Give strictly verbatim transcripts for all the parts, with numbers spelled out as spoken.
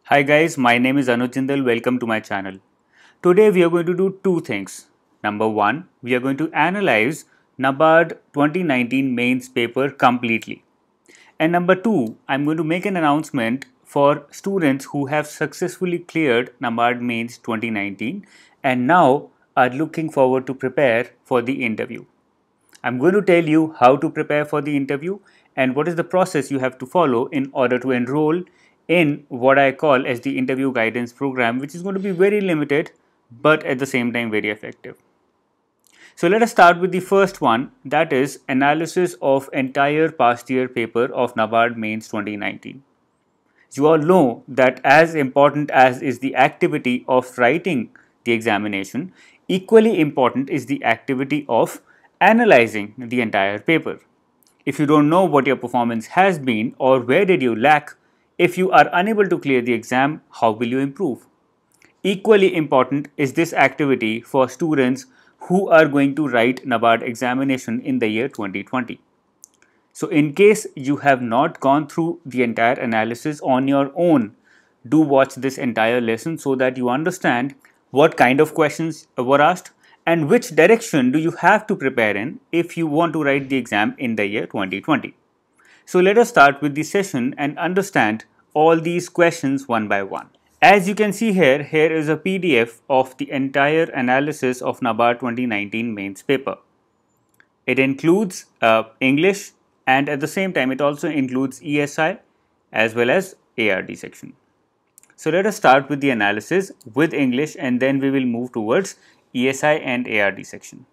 Hi guys, my name is Anuj Jindal. Welcome to my channel. Today we are going to do two things. Number one, we are going to analyze NABARD twenty nineteen mains paper completely. And number two, I'm going to make an announcement for students who have successfully cleared NABARD mains twenty nineteen and now are looking forward to prepare for the interview. I'm going to tell you how to prepare for the interview and what is the process you have to follow in order to enroll in what I call as the interview guidance program, which is going to be very limited but at the same time very effective. So let us start with the first one, that is analysis of entire past year paper of NABARD mains twenty nineteen. You all know that as important as is the activity of writing the examination, equally important is the activity of analyzing the entire paper. If you don't know what your performance has been or where did you lack, if you are unable to clear the exam, how will you improve? Equally important is this activity for students who are going to write NABARD examination in the year twenty twenty. So in case you have not gone through the entire analysis on your own, do watch this entire lesson so that you understand what kind of questions were asked and which direction do you have to prepare in if you want to write the exam in the year twenty twenty. So let us start with the session and understand all these questions one by one. As you can see here, here is a P D F of the entire analysis of NABARD twenty nineteen mains paper. It includes uh, English and at the same time it also includes E S I as well as A R D section. So let us start with the analysis with English and then we will move towards E S I and A R D section.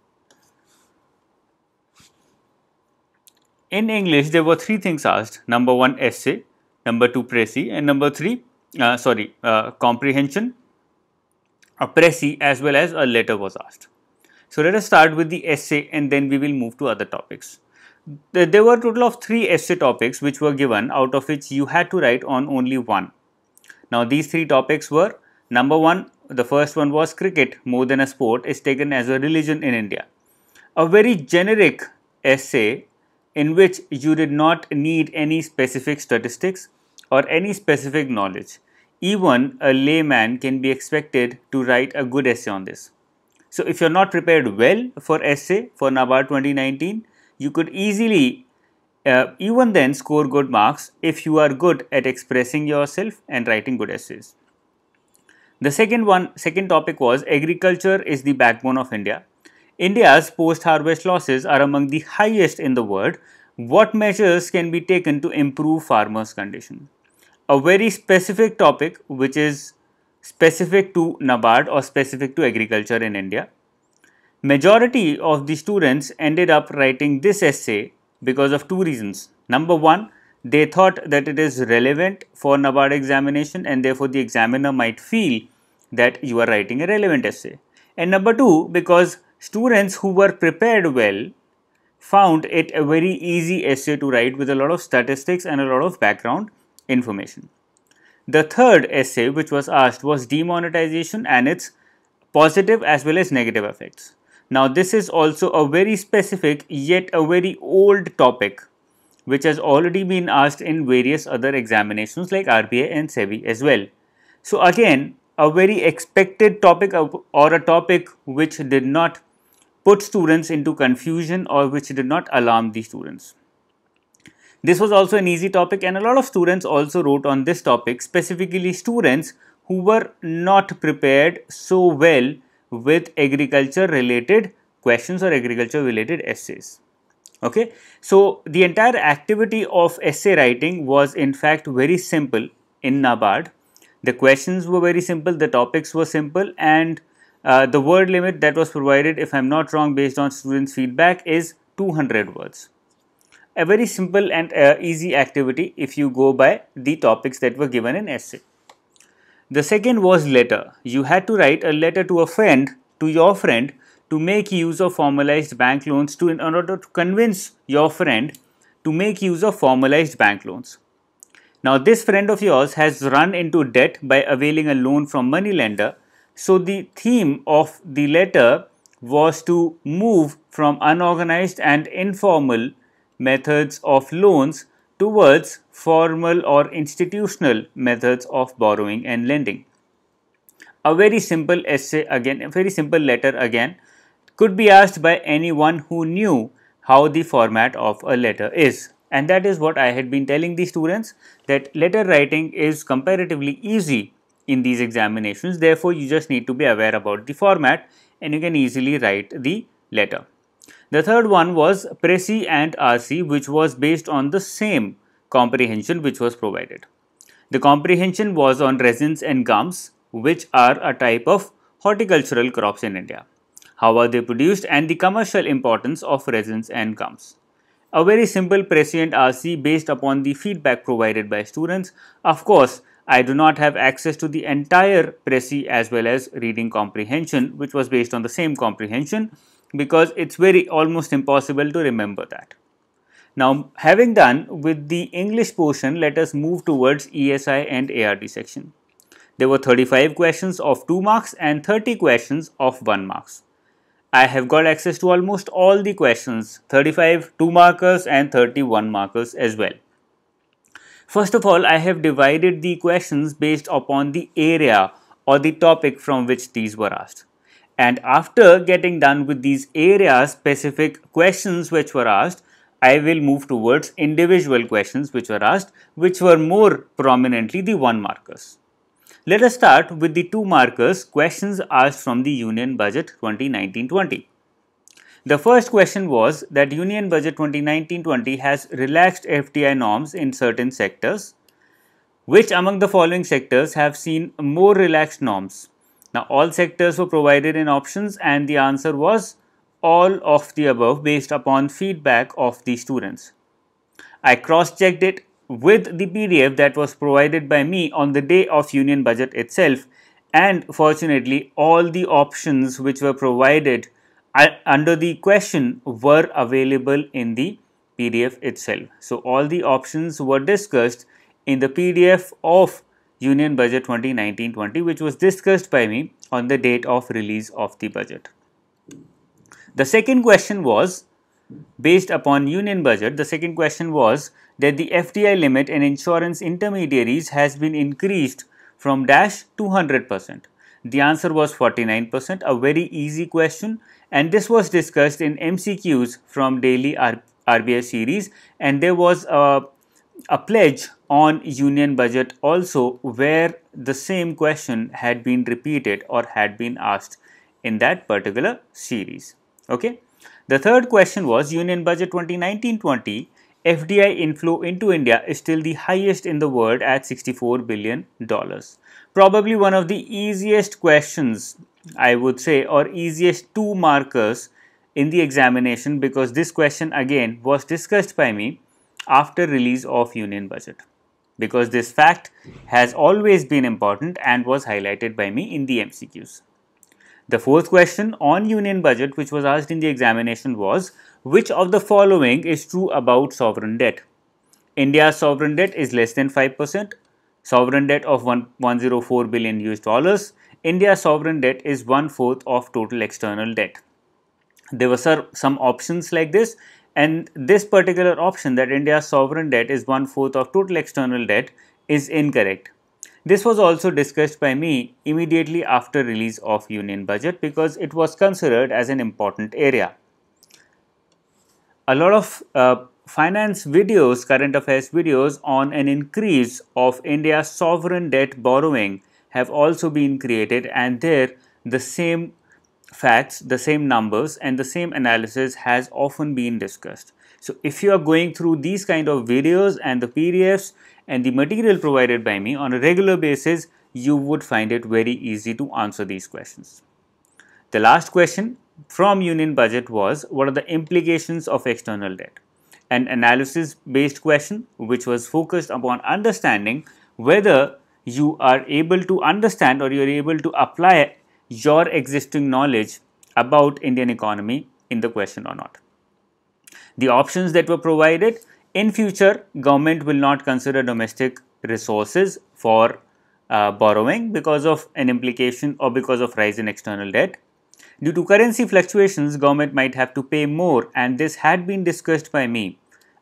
In English, there were three things asked. Number one, essay. Number two, précis. And number three, uh, sorry, uh, comprehension, a précis as well as a letter was asked. So let us start with the essay and then we will move to other topics. There were a total of three essay topics which were given, out of which you had to write on only one. Now these three topics were, number one, the first one was cricket more than a sport is taken as a religion in India. A very generic essay in which you did not need any specific statistics or any specific knowledge. Even a layman can be expected to write a good essay on this. So if you are not prepared well for essay for NABARD twenty nineteen, you could easily uh, even then score good marks if you are good at expressing yourself and writing good essays. The second one, second topic was agriculture is the backbone of India. India's post-harvest losses are among the highest in the world. What measures can be taken to improve farmers' condition? A very specific topic which is specific to NABARD or specific to agriculture in India. Majority of the students ended up writing this essay because of two reasons. Number one, they thought that it is relevant for NABARD examination and therefore the examiner might feel that you are writing a relevant essay. And number two, because students who were prepared well found it a very easy essay to write with a lot of statistics and a lot of background information. The third essay which was asked was demonetization and its positive as well as negative effects. Now this is also a very specific yet a very old topic which has already been asked in various other examinations like R B I and S E B I as well. So again, a very expected topic or a topic which did not put students into confusion or which did not alarm the students. This was also an easy topic and a lot of students also wrote on this topic, specifically students who were not prepared so well with agriculture related questions or agriculture related essays. Okay, so the entire activity of essay writing was in fact very simple in NABARD. The questions were very simple, the topics were simple, and uh, the word limit that was provided, if I am not wrong, based on students' feedback, is two hundred words. A very simple and uh, easy activity if you go by the topics that were given in essay. The second was letter. You had to write a letter to a friend, to your friend, to make use of formalized bank loans to in order to convince your friend to make use of formalized bank loans. Now this friend of yours has run into debt by availing a loan from moneylender. So the theme of the letter was to move from unorganized and informal methods of loans towards formal or institutional methods of borrowing and lending. A very simple essay again, a very simple letter again, could be asked by anyone who knew how the format of a letter is. And that is what I had been telling the students, that letter writing is comparatively easy in these examinations. Therefore, you just need to be aware about the format and you can easily write the letter. The third one was Presi and R C, which was based on the same comprehension which was provided. The comprehension was on resins and gums, which are a type of horticultural crops in India. How are they produced and the commercial importance of resins and gums. A very simple Presi and R C based upon the feedback provided by students. Of course, I do not have access to the entire Presi as well as reading comprehension, which was based on the same comprehension, because it's very almost impossible to remember that. Now, having done with the English portion, let us move towards E S I and A R D section. There were thirty-five questions of two marks and thirty questions of one marks. I have got access to almost all the questions, thirty-five two markers and thirty-one markers as well. First of all, I have divided the questions based upon the area or the topic from which these were asked. And after getting done with these area specific questions which were asked, I will move towards individual questions which were asked, which were more prominently the one markers. Let us start with the two markers questions asked from the Union Budget twenty nineteen twenty. The first question was that Union Budget twenty nineteen twenty has relaxed F D I norms in certain sectors. Which among the following sectors have seen more relaxed norms? Now, all sectors were provided in options and the answer was all of the above based upon feedback of the students. I cross-checked it with the P D F that was provided by me on the day of Union Budget itself, and fortunately all the options which were provided under the question were available in the P D F itself. So, all the options were discussed in the P D F of Union Budget twenty nineteen twenty, which was discussed by me on the date of release of the budget. The second question was based upon Union Budget. The second question was that the F D I limit in insurance intermediaries has been increased from dash to one hundred percent. The answer was forty-nine percent, a very easy question, and this was discussed in M C Qs from daily R B I series, and there was a, a pledge on Union Budget also where the same question had been repeated or had been asked in that particular series. Okay. The third question was Union Budget twenty nineteen twenty, F D I inflow into India is still the highest in the world at sixty-four billion dollars. Probably one of the easiest questions, I would say, or easiest two markers in the examination, because this question again was discussed by me after release of Union Budget, because this fact has always been important and was highlighted by me in the M C Qs. The fourth question on Union Budget which was asked in the examination was, which of the following is true about sovereign debt? India's sovereign debt is less than five percent. Sovereign debt of one hundred four billion U S dollars. India's sovereign debt is one fourth of total external debt. There were some options like this, and this particular option, that India's sovereign debt is one fourth of total external debt, is incorrect. This was also discussed by me immediately after release of Union Budget because it was considered as an important area. A lot of uh, finance videos, current affairs videos on an increase of India's sovereign debt borrowing have also been created, and there the same facts, the same numbers and the same analysis has often been discussed. So, if you are going through these kind of videos and the P D Fs and the material provided by me on a regular basis, you would find it very easy to answer these questions. The last question from Union Budget was, what are the implications of external debt? An analysis based question which was focused upon understanding whether you are able to understand or you are able to apply your existing knowledge about Indian economy in the question or not. The options that were provided: in future, government will not consider domestic resources for uh, borrowing because of an implication or because of rise in external debt. Due to currency fluctuations, government might have to pay more, and this had been discussed by me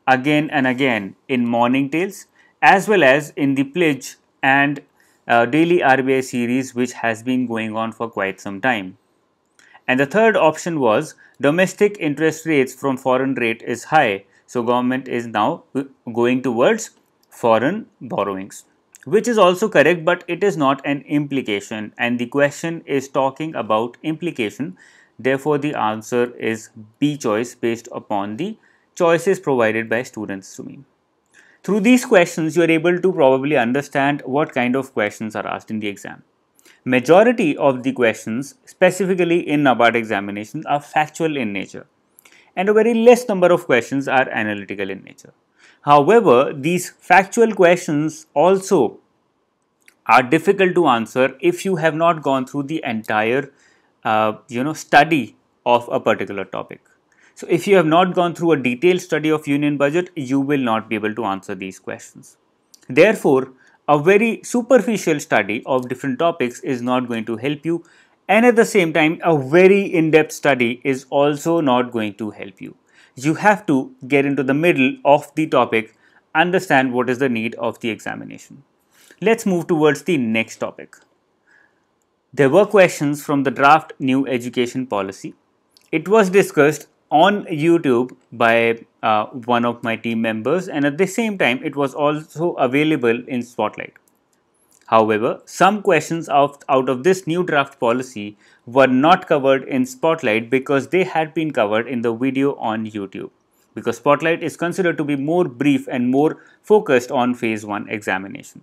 again and again in Morning Tales, as well as in the Pledge and uh, Daily R B I series, which has been going on for quite some time. And the third option was domestic interest rates from foreign rate is high, so government is now going towards foreign borrowings, which is also correct, but it is not an implication, and the question is talking about implication. Therefore, the answer is B choice based upon the choices provided by students to me. Through these questions, you are able to probably understand what kind of questions are asked in the exam. Majority of the questions, specifically in NABARD examinations, are factual in nature, and a very less number of questions are analytical in nature. However, these factual questions also are difficult to answer if you have not gone through the entire uh, you know study of a particular topic. So if you have not gone through a detailed study of union budget, you will not be able to answer these questions. Therefore, a very superficial study of different topics is not going to help you, and at the same time a very in-depth study is also not going to help you. You have to get into the middle of the topic, understand what is the need of the examination. Let's move towards the next topic. There were questions from the draft new education policy. It was discussed on YouTube by uh, one of my team members, and at the same time it was also available in Spotlight. However, some questions out, out of this new draft policy were not covered in Spotlight because they had been covered in the video on YouTube, because Spotlight is considered to be more brief and more focused on phase one examination.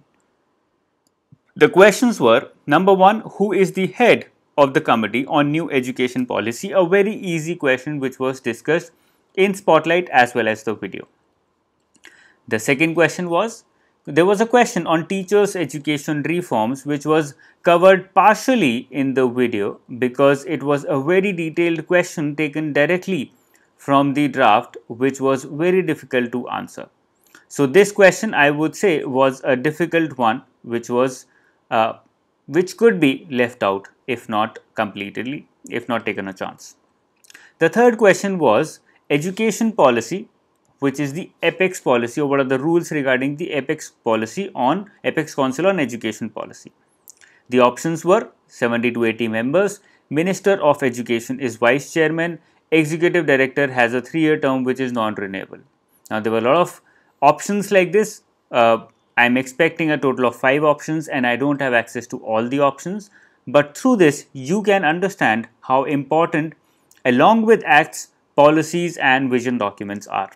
The questions were, number one, who is the head of the committee on new education policy? A very easy question which was discussed in Spotlight as well as the video. The second question was, there was a question on teachers' education reforms which was covered partially in the video because it was a very detailed question taken directly from the draft, which was very difficult to answer. So this question, I would say, was a difficult one, which was uh, which could be left out if not completely, if not taken a chance. The third question was education policy, which is the apex policy, or what are the rules regarding the apex policy on apex council on education policy. The options were seventy to eighty members, Minister of Education is vice chairman, executive director has a three year term which is non-renewable. Now there were a lot of options like this. uh, I'm expecting a total of five options and I don't have access to all the options, but through this you can understand how important along with acts, policies and vision documents are.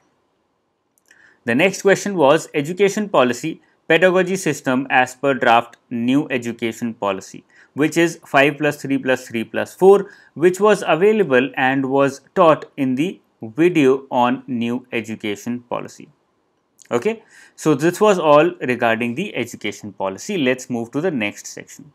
The next question was education policy pedagogy system as per draft new education policy, which is five plus three plus three plus four, which was available and was taught in the video on new education policy. Okay, so this was all regarding the education policy. Let's move to the next section.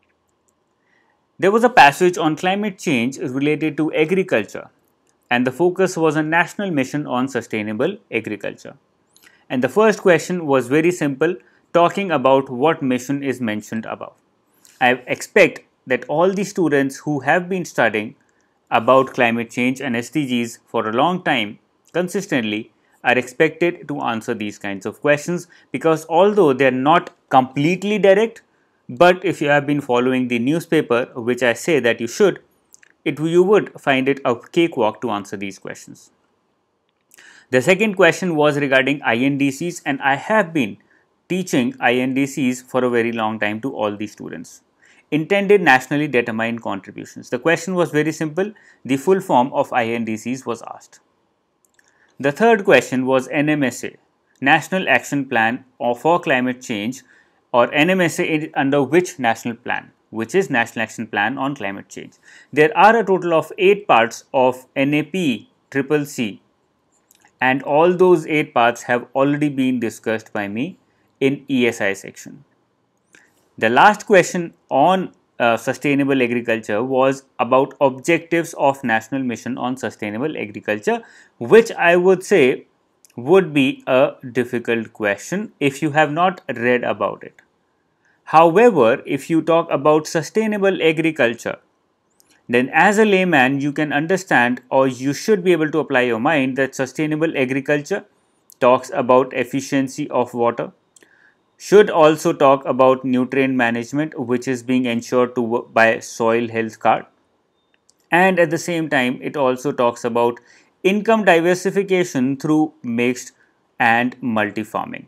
There was a passage on climate change related to agriculture, and the focus was a national mission on sustainable agriculture. And the first question was very simple, talking about what mission is mentioned above. I expect that all the students who have been studying about climate change and S D Gs for a long time consistently are expected to answer these kinds of questions, because although they are not completely direct, but if you have been following the newspaper, which I say that you should, it you would find it a cakewalk to answer these questions. The second question was regarding I N D Cs, and I have been teaching I N D Cs for a very long time to all the students. Intended nationally determined contributions. The question was very simple. The full form of I N D Cs was asked. The third question was N M S A, National Action Plan for Climate Change, or N M S A under which national plan, which is National Action Plan on Climate Change. There are a total of eight parts of N A P C C C, and all those eight parts have already been discussed by me in E S I section. The last question on uh, sustainable agriculture was about objectives of National Mission on Sustainable Agriculture, which I would say would be a difficult question if you have not read about it. However, if you talk about sustainable agriculture, then as a layman you can understand, or you should be able to apply your mind, that sustainable agriculture talks about efficiency of water, should also talk about nutrient management, which is being ensured to by soil health card, and at the same time it also talks about income diversification through mixed and multi farming.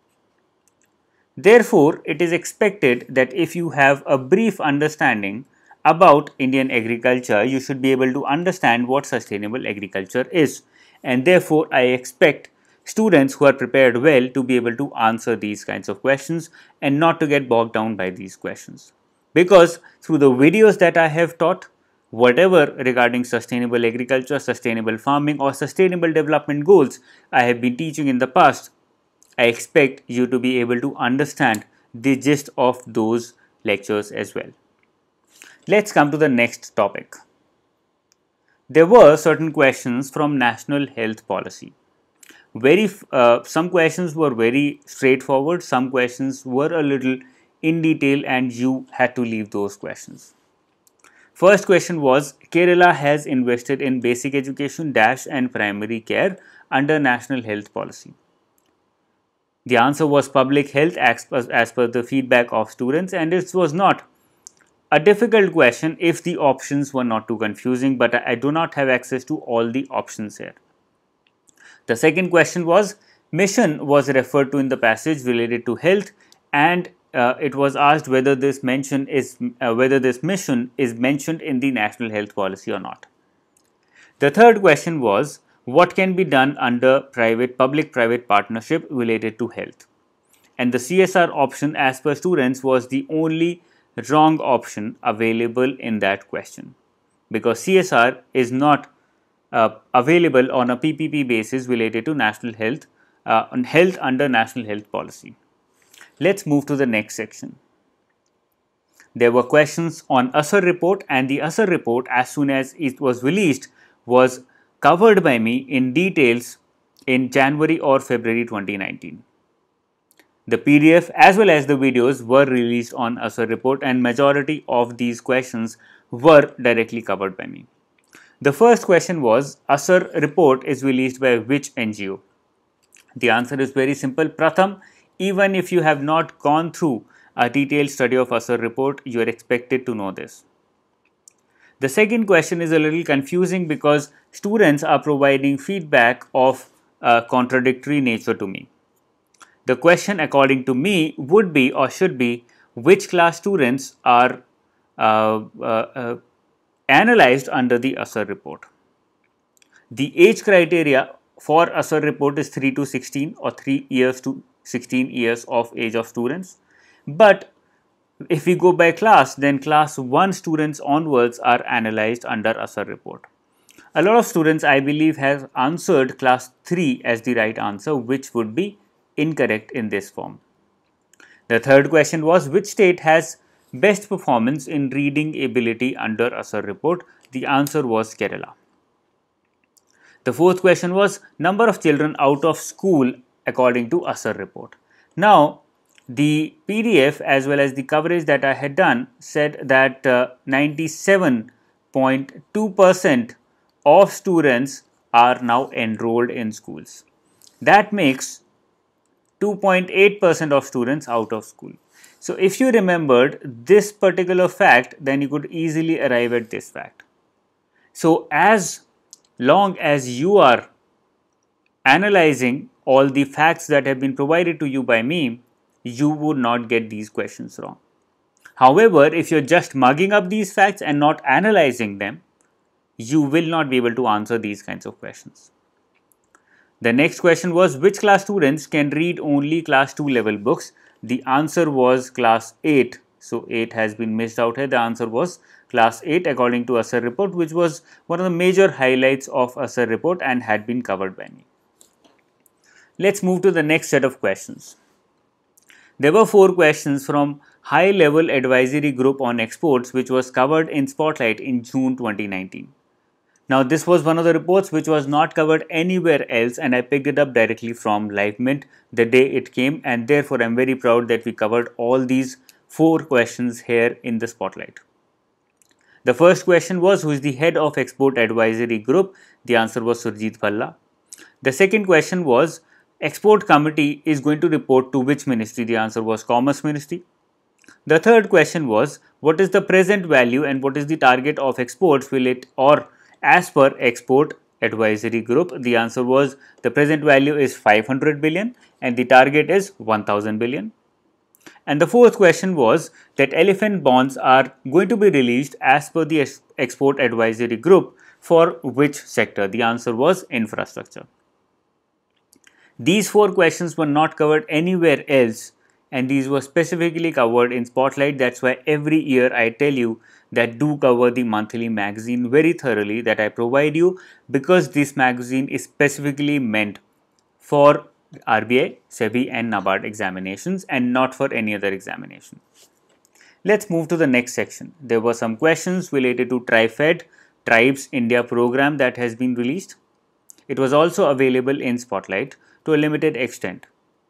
Therefore, it is expected that if you have a brief understanding about Indian agriculture, you should be able to understand what sustainable agriculture is, and therefore I expect students who are prepared well to be able to answer these kinds of questions and not to get bogged down by these questions. Because through the videos that I have taught, whatever regarding sustainable agriculture, sustainable farming or sustainable development goals I have been teaching in the past, I expect you to be able to understand the gist of those lectures as well. Let's come to the next topic. There were certain questions from National Health Policy. Very, uh, some questions were very straightforward, some questions were a little in detail and you had to leave those questions. First question was, Kerala has invested in basic education dash and primary care under National Health Policy. The answer was public health as, as per the feedback of students, and it was not a difficult question if the options were not too confusing, but I do not have access to all the options here. The second question was, mission was referred to in the passage related to health, and uh, it was asked whether this mention is uh, whether this mission is mentioned in the National Health Policy or not. The third question was, what can be done under private public-private partnership related to health? And the C S R option as per students was the only wrong option available in that question, because C S R is not uh, available on a P P P basis related to national health, uh, on health under National Health Policy. Let's move to the next section. There were questions on Asar report, and the Asar report, as soon as it was released, was covered by me in details in January or February twenty nineteen. The P D F as well as the videos were released on Asar report, and majority of these questions were directly covered by me. The first question was, Asar report is released by which N G O? The answer is very simple, Pratham. Even if you have not gone through a detailed study of Asar report, you are expected to know this. The second question is a little confusing because students are providing feedback of a contradictory nature to me. The question according to me would be or should be, which class students are uh, uh, uh, analyzed under the Asar report. The age criteria for Asar report is three to sixteen or three years to sixteen years of age of students, but if we go by class, then class one students onwards are analyzed under Asar report. A lot of students, I believe, have answered class three as the right answer, which would be incorrect in this form. The third question was, which state has best performance in reading ability under Asar report? The answer was Kerala. The fourth question was, number of children out of school according to Asar report. Now, the P D F as well as the coverage that I had done said that ninety-seven point two percent of students are now enrolled in schools. That makes two point eight percent of students out of school. So, if you remembered this particular fact, then you could easily arrive at this fact. So, as long as you are analyzing all the facts that have been provided to you by me, you would not get these questions wrong. However, if you're just mugging up these facts and not analyzing them, you will not be able to answer these kinds of questions. The next question was, which class students can read only class two level books? The answer was class eight. So, eight has been missed out here. The answer was class eight according to Asar report, which was one of the major highlights of Asar report and had been covered by me. Let's move to the next set of questions. There were four questions from High Level Advisory Group on Exports, which was covered in Spotlight in June twenty nineteen. Now, this was one of the reports which was not covered anywhere else, and I picked it up directly from LiveMint the day it came, and therefore I am very proud that we covered all these four questions here in the Spotlight. The first question was, who is the head of Export Advisory Group? The answer was Surjit Phalla. The second question was, export committee is going to report to which ministry? The answer was Commerce Ministry. The third question was, what is the present value and what is the target of exports will it or as per export advisory group? The answer was the present value is five hundred billion and the target is one thousand billion. And the fourth question was that elephant bonds are going to be released as per the export advisory group for which sector? The answer was infrastructure. These four questions were not covered anywhere else and these were specifically covered in Spotlight. That's why every year I tell you that do cover the monthly magazine very thoroughly that I provide you, because this magazine is specifically meant for R B I, SEBI and NABARD examinations and not for any other examination. Let's move to the next section. There were some questions related to TriFed, Tribes India program that has been released. It was also available in Spotlight to a limited extent.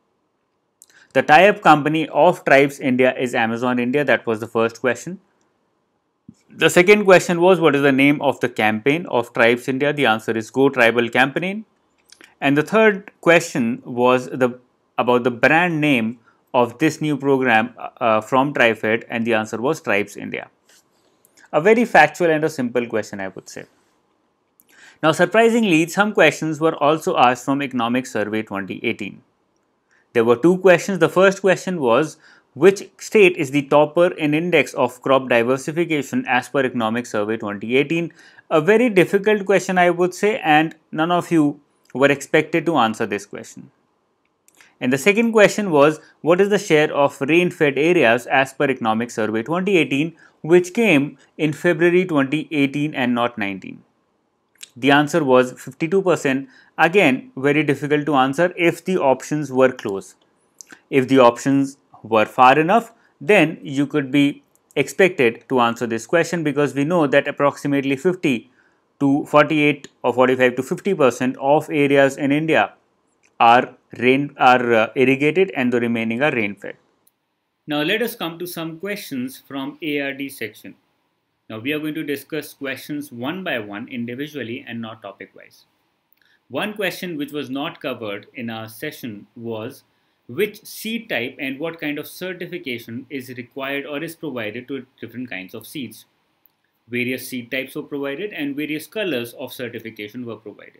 The tie-up company of Tribes India is Amazon India. That was the first question. The second question was, what is the name of the campaign of Tribes India? The answer is Go Tribal Campaign. And the third question was the about the brand name of this new program uh, from TriFed, and the answer was Tribes India. A very factual and a simple question, I would say. Now, surprisingly, some questions were also asked from Economic Survey twenty eighteen. There were two questions. The first question was, which state is the topper in index of crop diversification as per Economic Survey twenty eighteen? A very difficult question, I would say, and none of you were expected to answer this question. And the second question was, what is the share of rain-fed areas as per Economic Survey twenty eighteen, which came in February twenty eighteen and not nineteen? The answer was fifty-two percent. Again, very difficult to answer if the options were close. If the options were far enough, then you could be expected to answer this question, because we know that approximately fifty to forty-eight or forty-five to fifty percent of areas in India are rain are uh, irrigated and the remaining are rain fed. Now let us come to some questions from A R D section. Now we are going to discuss questions one by one individually and not topic wise. One question which was not covered in our session was, which seed type and what kind of certification is required or is provided to different kinds of seeds. Various seed types were provided and various colors of certification were provided.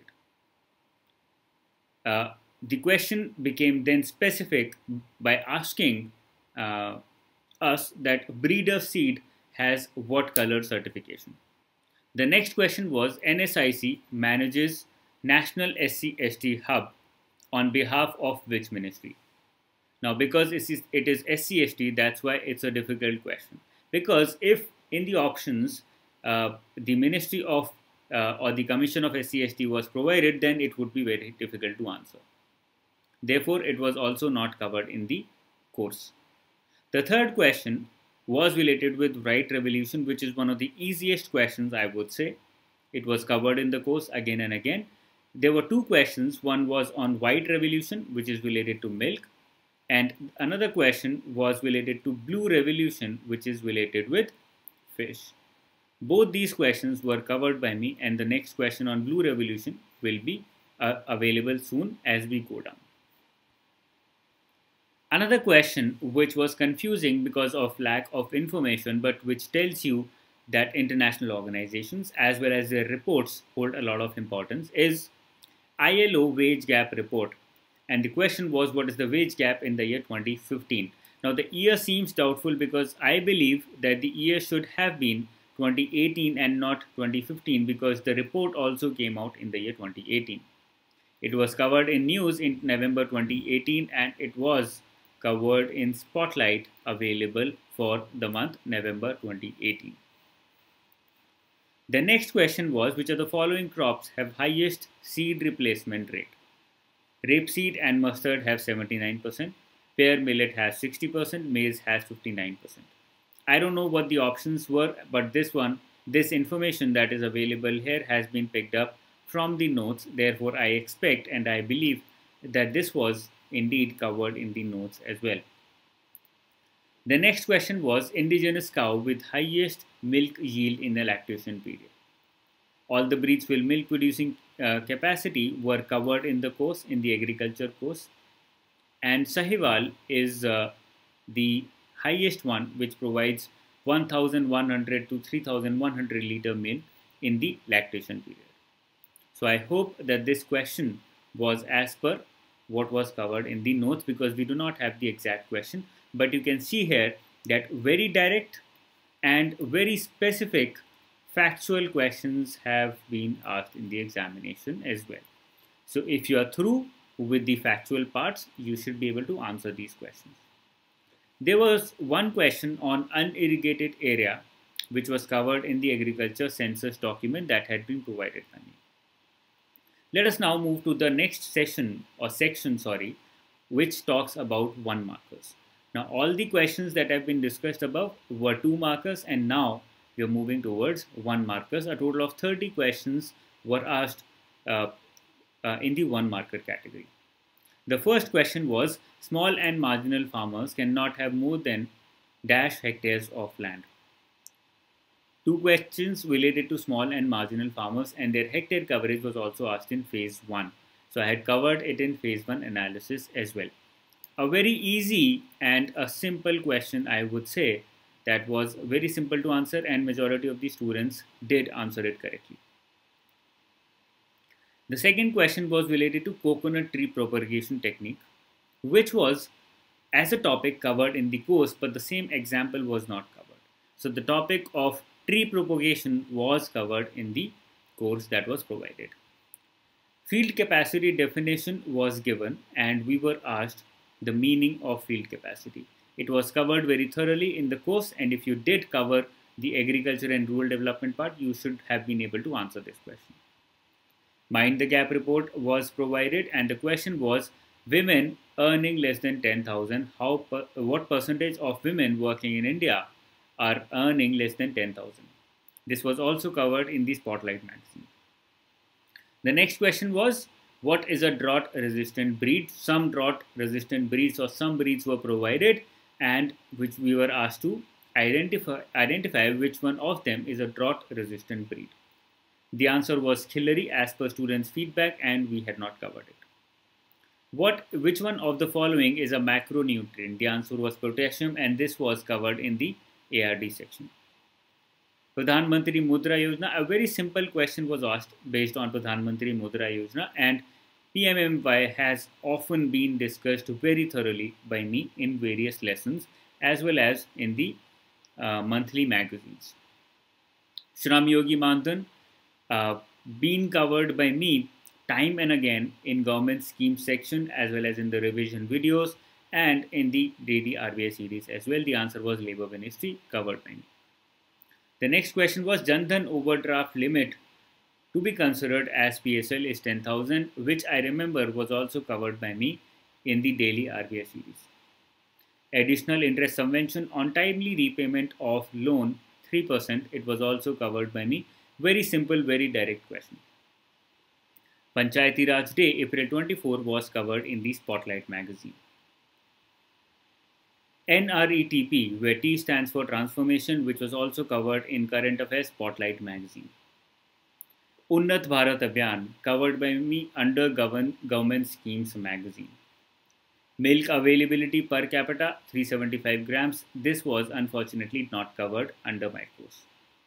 Uh, the question became then specific by asking uh, us that breeder seed has what color certification. The next question was, N S I C manages National S C S T Hub on behalf of which ministry? Now, because it is, it is S C S T, that's why it's a difficult question. Because if in the options uh, the Ministry of uh, or the Commission of S C S T was provided, then it would be very difficult to answer. Therefore, it was also not covered in the course. The third question was related with white revolution, which is one of the easiest questions, I would say. It was covered in the course again and again. There were two questions. One was on white revolution, which is related to milk. And another question was related to blue revolution, which is related with fish. Both these questions were covered by me, and the next question on blue revolution will be uh, available soon as we go down. Another question which was confusing because of lack of information, but which tells you that international organizations as well as their reports hold a lot of importance, is I L O wage gap report. And the question was, what is the wage gap in the year twenty fifteen? Now the year seems doubtful because I believe that the year should have been twenty eighteen and not twenty fifteen, because the report also came out in the year twenty eighteen. It was covered in news in November twenty eighteen and it was covered in Spotlight, available for the month November twenty eighteen. The next question was, which of the following crops have highest seed replacement rate? Rapeseed and mustard have seventy-nine percent, pear millet has sixty percent, maize has fifty-nine percent. I don't know what the options were, but this one, this information that is available here has been picked up from the notes. Therefore, I expect and I believe that this was indeed covered in the notes as well. The next question was, indigenous cow with highest milk yield in the lactation period. All the breeds will milk producing uh, capacity were covered in the course, in the agriculture course, and Sahiwal is uh, the highest one, which provides one thousand one hundred to three thousand one hundred liter milk in the lactation period. So I hope that this question was as per what was covered in the notes, because we do not have the exact question, but you can see here that very direct and very specific factual questions have been asked in the examination as well. So if you are through with the factual parts, you should be able to answer these questions. There was one question on unirrigated area which was covered in the agriculture census document that had been provided by me. Let us now move to the next session or section, sorry, which talks about one markers. Now all the questions that have been discussed above were two markers, and now we are moving towards one markers. A total of thirty questions were asked uh, uh, in the one marker category. The first question was, small and marginal farmers cannot have more than dash hectares of land. Two questions related to small and marginal farmers and their hectare coverage was also asked in phase one. So I had covered it in phase one analysis as well. A very easy and a simple question, I would say, that was very simple to answer, and majority of the students did answer it correctly. The second question was related to coconut tree propagation technique, which was as a topic covered in the course, but the same example was not covered. So the topic of tree propagation was covered in the course that was provided. Field capacity definition was given, and we were asked the meaning of field capacity. It was covered very thoroughly in the course, and if you did cover the agriculture and rural development part, you should have been able to answer this question. Mind the gap report was provided, and the question was, women earning less than ten thousand, how per, what percentage of women working in India are earning less than ten thousand? This was also covered in the Spotlight magazine. The next question was, what is a drought resistant breed? Some drought resistant breeds or some breeds were provided, and which we were asked to identify, identify which one of them is a drought resistant breed. The answer was Hillary as per students' feedback, and we had not covered it. What, which one of the following is a macronutrient? The answer was potassium, and this was covered in the A R D section. Pradhan Mantri Mudra Yojana, a very simple question was asked based on Pradhan Mantri Mudra Yojana, and P M M Y has often been discussed very thoroughly by me in various lessons as well as in the uh, monthly magazines. Shram Yogi Mandan, uh, been covered by me time and again in government scheme section as well as in the revision videos and in the daily R B I series as well. The answer was Labour Ministry, covered by me. The next question was, Jan Dhan overdraft limit to be considered as P S L is ten thousand, which I remember was also covered by me in the daily R B I series. Additional interest subvention on timely repayment of loan three percent, it was also covered by me. Very simple, very direct question. Panchayati Raj Day, April twenty-fourth, was covered in the Spotlight magazine. N R E T P, where T stands for transformation, which was also covered in Current Affairs Spotlight magazine. Unnat Bharat Abhiyan, covered by me under govern, Government Schemes magazine. Milk availability per capita, three hundred seventy-five grams. This was unfortunately not covered under my course.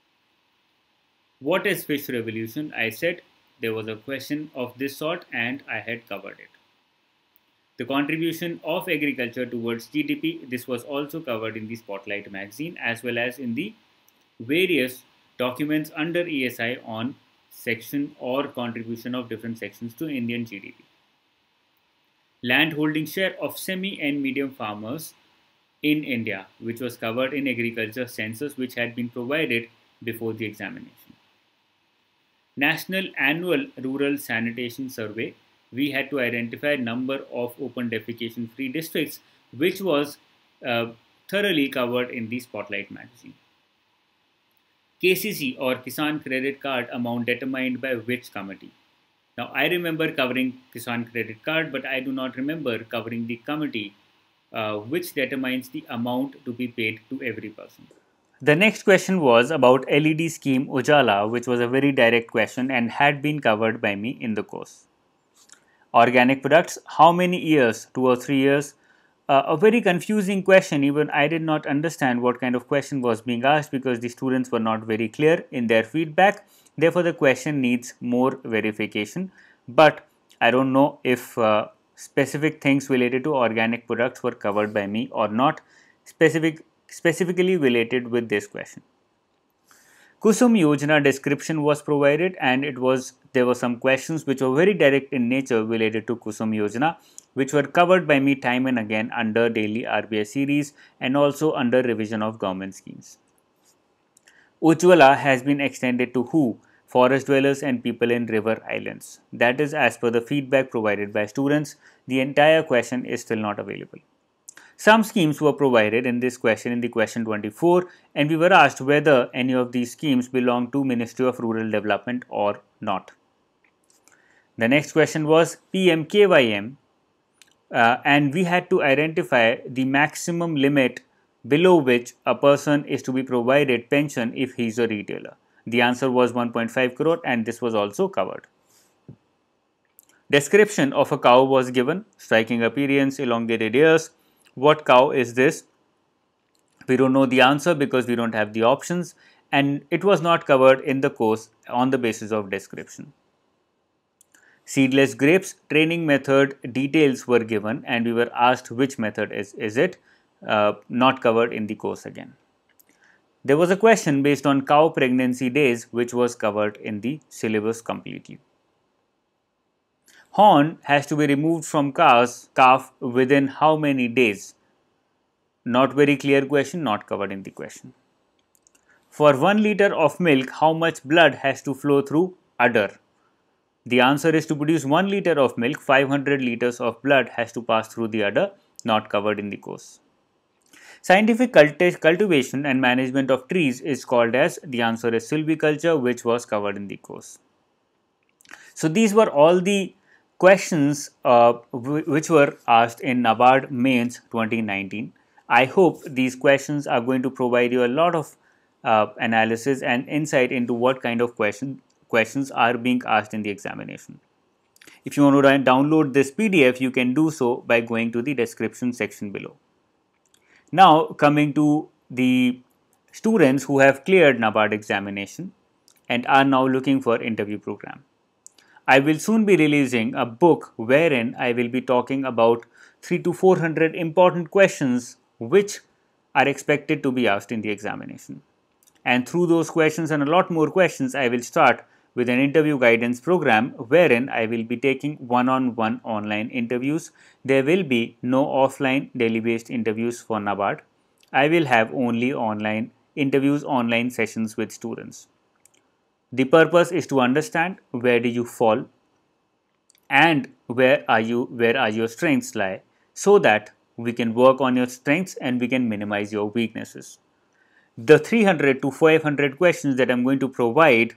What is fish revolution? I said there was a question of this sort and I had covered it. The contribution of agriculture towards G D P, this was also covered in the Spotlight magazine as well as in the various documents under E S I on section or contribution of different sections to Indian G D P. Land holding share of semi and medium farmers in India, which was covered in agriculture census, which had been provided before the examination. National Annual Rural Sanitation Survey, we had to identify number of open defecation free districts, which was uh, thoroughly covered in the Spotlight magazine. K C C or Kisan Credit Card amount determined by which committee? Now I remember covering Kisan Credit Card, but I do not remember covering the committee uh, which determines the amount to be paid to every person. The next question was about L E D scheme Ujala, which was a very direct question and had been covered by me in the course. Organic products, how many years? Two or three years? Uh, a very confusing question. Even I did not understand what kind of question was being asked because the students were not very clear in their feedback. Therefore, the question needs more verification. But I don't know if uh, specific things related to organic products were covered by me or not, specific specifically related with this question. Kusum Yojana description was provided, and it was there were some questions which were very direct in nature related to Kusum Yojana, which were covered by me time and again under daily R B I series and also under revision of government schemes. Ujjwala has been extended to who? Forest dwellers and people in river islands. That is as per the feedback provided by students. The entire question is still not available. Some schemes were provided in this question in the question twenty-four, and we were asked whether any of these schemes belong to Ministry of Rural Development or not. The next question was P M K Y M, uh, and we had to identify the maximum limit below which a person is to be provided pension if he is a retailer. The answer was one point five crore, and this was also covered. Description of a cow was given: striking appearance, elongated ears. What cow is this? We don't know the answer because we don't have the options, and it was not covered in the course on the basis of description. Seedless grapes, training method details were given, and we were asked which method is, is it, uh, not covered in the course again. There was a question based on cow pregnancy days, which was covered in the syllabus completely. Horn has to be removed from calf, calf within how many days? Not very clear question, not covered in the question. For one liter of milk, how much blood has to flow through udder? The answer is to produce one liter of milk, five hundred liters of blood has to pass through the udder, not covered in the course. Scientific culti cultivation and management of trees is called as, the answer is silviculture, which was covered in the course. So these were all the questions uh, which were asked in NABARD Mains twenty nineteen. I hope these questions are going to provide you a lot of uh, analysis and insight into what kind of question, questions are being asked in the examination. If you want to download this P D F, you can do so by going to the description section below. Now coming to the students who have cleared NABARD examination and are now looking for interview program. I will soon be releasing a book wherein I will be talking about three to four hundred important questions which are expected to be asked in the examination. And through those questions and a lot more questions, I will start with an interview guidance program wherein I will be taking one-on-one online interviews. There will be no offline daily based interviews for NABARD. I will have only online interviews, online sessions with students. The purpose is to understand where do you fall and where are you where are your strengths lie, so that we can work on your strengths and we can minimize your weaknesses. The three hundred to five hundred questions that I'm going to provide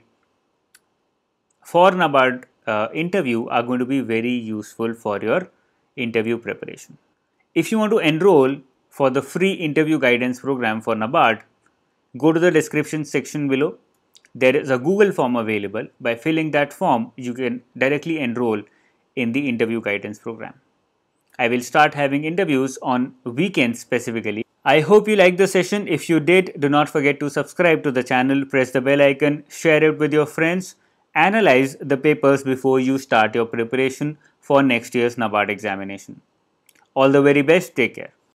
for NABARD uh, interview are going to be very useful for your interview preparation. If you want to enroll for the free interview guidance program for NABARD, go to the description section below. There is a Google form available. By filling that form, you can directly enroll in the interview guidance program. I will start having interviews on weekends specifically. I hope you liked the session. If you did, do not forget to subscribe to the channel, press the bell icon, share it with your friends, analyze the papers before you start your preparation for next year's NABARD examination. All the very best. Take care.